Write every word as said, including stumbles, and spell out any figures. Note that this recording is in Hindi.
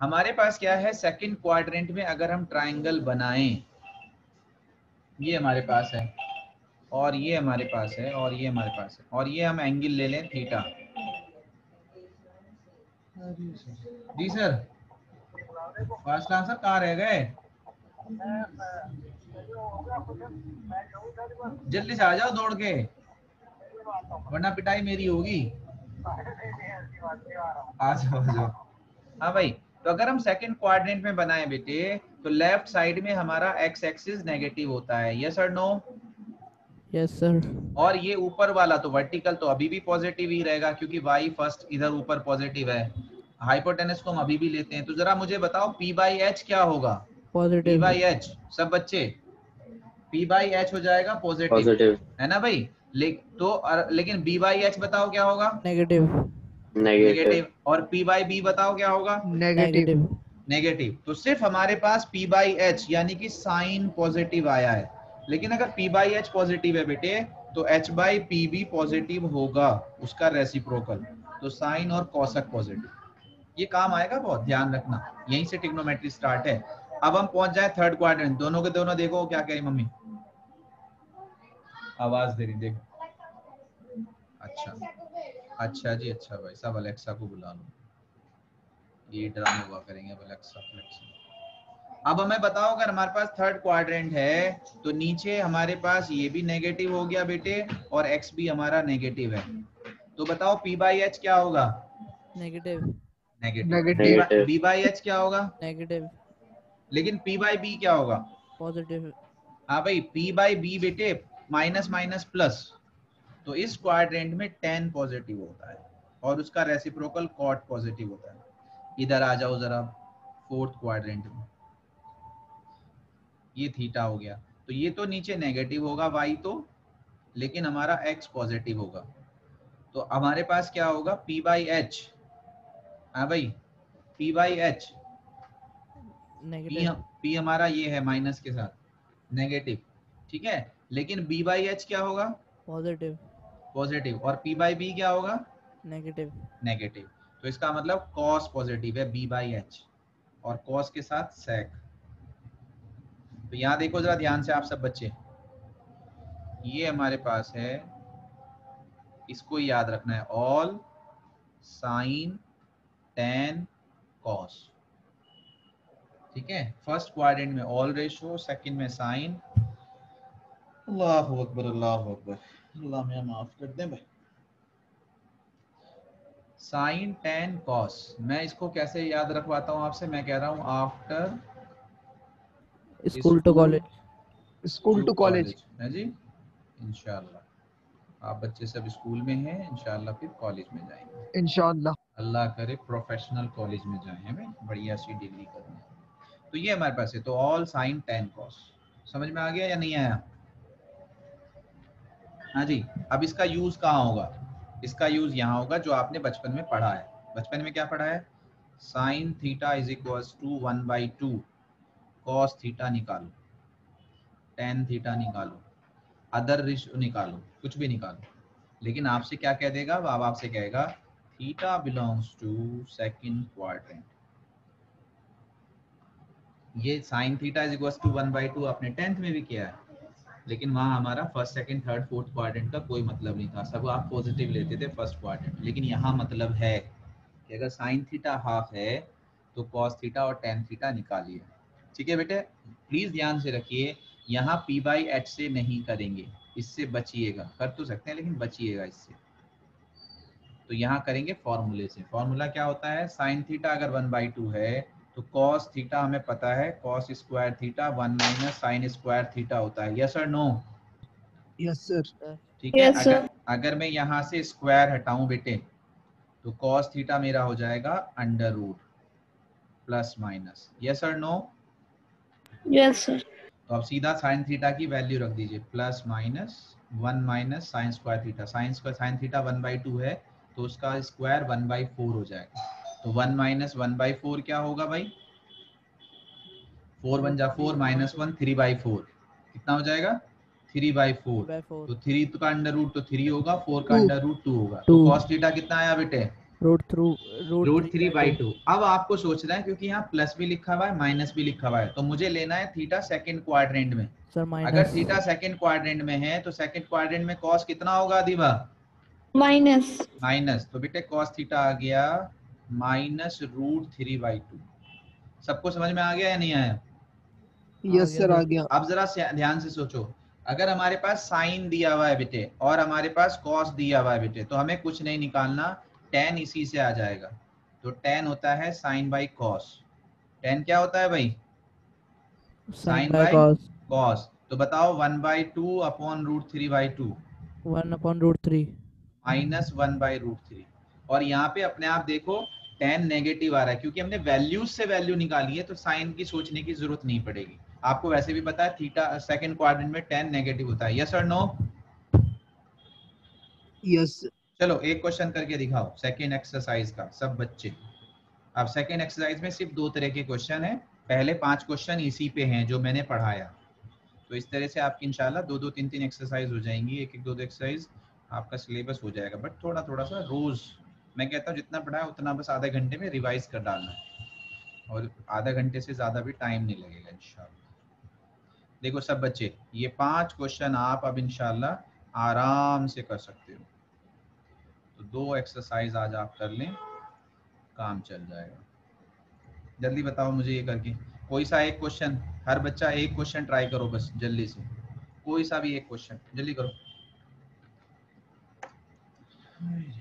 हमारे पास क्या है, सेकंड क्वाड्रेंट में अगर हम ट्राइंगल बनाएं, ये हमारे पास है और ये हमारे पास है और ये हमारे पास है, और ये हम एंगल ले लें थीटा। जी सर, फासला सर कहाँ रह गए, जल्दी से आ जाओ दौड़ के, वरना पिटाई मेरी होगी। आ जाओ आ जाओ। हाँ भाई, तो अगर हम सेकंड क्वाड्रेंट में बनाए बेटे, तो लेफ्ट साइड में हमारा एक्स एक्सिस नेगेटिव होता है, यस और नो? Yes sir. और ये ऊपर वाला तो वर्टिकल तो अभी भी पॉजिटिव ही रहेगा, क्योंकि वाई फर्स्ट इधर ऊपर पॉजिटिव है। हाइपोटेनस को हम अभी भी लेते हैं, तो जरा मुझे बताओ पी बाई एच क्या होगा? P positive. बाई एच, सब बच्चे, पी बाई एच हो जाएगा पॉजिटिव, पॉजिटिव। है ना भाई? ले, तो अर, लेकिन बी बाई एच बताओ क्या होगा? नेगेटिव। नेगेटिव। नेगेटिव। और पी बाई बी बताओ क्या होगा? नेगेटिव। नेगेटिव। तो सिर्फ हमारे पास पी बाई एच यानी कि साइन पॉजिटिव आया है, लेकिन अगर पी बाई एच पॉजिटिव है बेटे, तो एच बाई पी भी पॉजिटिव होगा, उसका रेसिप्रोकल, तो साइन और कॉसक पॉजिटिव। ये काम आएगा बहुत, ध्यान रखना, यहीं से ट्रिग्नोमेट्री स्टार्ट है। अब हम पहुंच जाए थर्ड क्वाड्रेंट, दोनों के दोनों देखो क्या कह रही मम्मी, आवाज दे रही, देखो। अच्छा अच्छा जी, अच्छा भाई साहब, अलेक्सा को बुला लो, ये ड्रामा हुआ करेंगे अब अलेक्सा अलेक्सा। अब हमें बताओ, अगर हमारे पास थर्ड क्वाड्रेंट है, तो नीचे हमारे पास ये भी नेगेटिव हो गया बेटे, और एक्स भी हमारा नेगेटिव है, तो बताओ पी बाई एच क्या होगा? Negative. Negative. B by H क्या होगा? नेगेटिव। लेकिन पी बाई बी क्या होगा? पॉजिटिव। हाँ भाई, पी बाई बी बेटे माइनस माइनस प्लस, तो इस क्वाड्रेंट में टेन पॉजिटिव होता है और उसका रेसिप्रोकल कॉट पॉजिटिव होता है। इधर आ जाओ जरा, फोर्थ क्वाड्रेंट में, ये थीटा हो गया, तो ये तो नीचे नेगेटिव होगा वाई तो, लेकिन हमारा एक्स पॉजिटिव होगा, तो हमारे पास क्या होगा? P by H. हाँ भाई, P by H, P negative. P हमारा ये है माइनस के साथ नेगेटिव, ठीक है, लेकिन बी बाई एच क्या होगा? पॉजिटिव। पॉजिटिव। और पी बाई बी क्या होगा? नेगेटिव। नेगेटिव। तो इसका मतलब कॉस पॉजिटिव है बी बाई एच, और कॉस के साथ सेक। तो यहाँ देखो जरा ध्यान से आप सब बच्चे, ये हमारे पास है, इसको याद रखना है, ऑल साइन टेन कॉस, ठीक है। फर्स्ट क्वाड्रेंट में ऑल रेशो, सेकंड में साइन, अल्लाह अकबर अल्लाह अकबर, अल्लाह में माफ कर दे भाई, साइन टेन कॉस। मैं इसको कैसे याद रखवाता हूँ आपसे, मैं कह रहा हूँ after school to college. School to college है जी, इंशाल्लाह आप बच्चे सब स्कूल में हैं, इंशाल्लाह फिर कॉलेज में जाएंगे, इंशाल्लाह। अल्लाह करे प्रोफेशनल कॉलेज में जाएं, हमें बढ़िया सी डिग्री करनी है। तो ये हमारे पास है, तो ऑल साइन टेन कॉस, समझ में आ गया या नहीं आया? हाँ जी। अब इसका यूज कहाँ होगा? इसका यूज यहाँ होगा जो आपने बचपन में पढ़ा है। बचपन में क्या पढ़ा है? Sine theta is equal to one by two cos theta निकालो, टेन थीटा निकालो, अदर रेशियो निकालो, कुछ भी निकालो, लेकिन आपसे क्या कह देगा? अब आपसे कहेगा theta belongs to second quadrant. ये sine theta is equal to one by two आपने टेंथ में भी किया है, लेकिन वहाँ हमारा first second third fourth quadrant का कोई मतलब नहीं था, सब आप पॉजिटिव लेते थे फर्स्ट क्वाड्रेंट। लेकिन यहाँ मतलब है कि अगर साइन थीटा हाफ है तो कॉस थीटा और टेन थीटा निकालिए, ठीक है बेटे। प्लीज ध्यान से रखिए, यहाँ पी बाई एच से नहीं करेंगे, इससे बचिएगा, कर तो सकते हैं लेकिन बचिएगा इससे। तो यहाँ करेंगे फॉर्मूले से। फॉर्मूला क्या होता है? साइन थीटा अगर वन बाई टू है तो कॉस थीटा हमें पता है, cos square theta one minus sine square theta होता है, यस और नो? Yes sir. ठीक है। अगर अगर मैं यहाँ से स्क्वायर हटाऊं बेटे, तो कॉस थीटा मेरा हो जाएगा under root plus minus, yes और नो? Yes sir. तो अब सीधा साइन थीटा की वैल्यू रख दीजिए, plus minus one minus sine square theta, sine square sine theta one by two है तो उसका स्क्वायर वन बाई फोर हो जाएगा, तो one minus one by four क्या होगा भाई? फोर वन जा four, minus one, three by four, कितना हो जाएगा? Three by three four. By four. तो थ्री का अंडर रूट तो थ्री होगा, फोर का टू। अंडर रूट टू होगा, टू। तो कॉस थीटा कितना आया बेटे? Root through root three by two. अब आपको सोचना है क्योंकि यहाँ प्लस भी लिखा हुआ है माइनस भी लिखा हुआ है, तो मुझे लेना है थीटा सेकंड क्वाड्रेंट में। सर अगर माइनस। थीटा सेकंड क्वाड्रेंट में है तो सेकंड क्वाड्रेंट में कॉस कितना होगा दीवा? माइनस। माइनस। तो बेटे कॉस थीटा आ गया minus root three by two. सबको समझ में आ गया या नहीं आया? यस सर आ गया। अब जरा ध्यान से सोचो, अगर हमारे पास साइन दिया हुआ है बेटे और हमारे पास कॉस दिया हुआ है बेटे, तो हमें कुछ नहीं निकालना, टेन इसी से आ जाएगा। तो टेन होता है साइन बाई कॉस। टेन क्या होता है भाई? Sine by cos. तो बताओ one by two upon root three by two, one upon root three minus one by root three. और यहाँ पे अपने आप देखो टेन नेगेटिव आ रहा है क्योंकि हमने वैल्यूज से वैल्यू निकाली है, तो साइन की सोचने की जरूरत नहीं पड़ेगी। आपको वैसे भी पता है थीटा सेकंड क्वाड्रेंट में टेन नेगेटिव होता है। यस और नो? यस। चलो एक क्वेश्चन करके दिखाओ सेकंड एक्सरसाइज का सब बच्चे। अब सेकंड एक्सरसाइज में सिर्फ दो तरह के क्वेश्चन है, पहले पांच क्वेश्चन इसी पे हैं जो मैंने पढ़ाया। तो इस तरह से आपकी इंशाल्लाह दो दो तीन तीन एक्सरसाइज हो जाएंगी, एक एक दो दो एक्सरसाइज आपका सिलेबस हो जाएगा। बट थोड़ा थोड़ा सा रोज मैं कहता हूँ जितना पढ़ा है उतना बस आधे घंटे में रिवाइज कर डालना है, और आधा घंटे से ज्यादा भी टाइम नहीं लगेगा इंशाल्लाह। देखो सब बच्चे, ये पांच क्वेश्चन आप अब इंशाल्लाह आराम से कर सकते हो। तो दो एक्सरसाइज आज आप कर लें, काम चल जाएगा। जल्दी बताओ मुझे ये करके कोई सा एक क्वेश्चन, हर बच्चा एक क्वेश्चन ट्राई करो बस जल्दी से, कोई सा भी एक क्वेश्चन जल्दी करो।